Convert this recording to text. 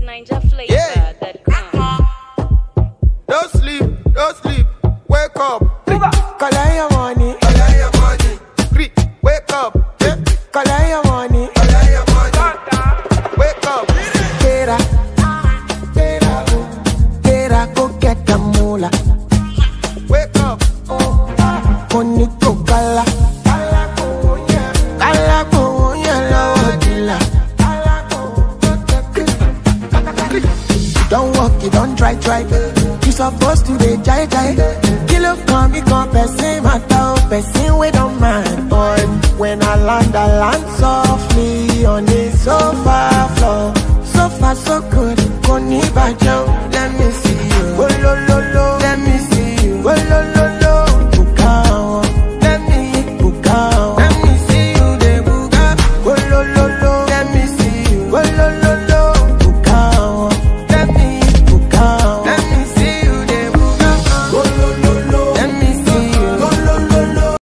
NinjaFlavor.com. Don't sleep, wake up. Collect your money, Wake up, collect your money, wake up. Tera, go get the moolah. Wake up, Money to kala, kala ko yellow dilla. Don't walk, you don't try. You supposed to be jai. Kilo come, person matter, person we don't mind. Boy, when I land softly on the sofa floor. So far so good, koni bajo.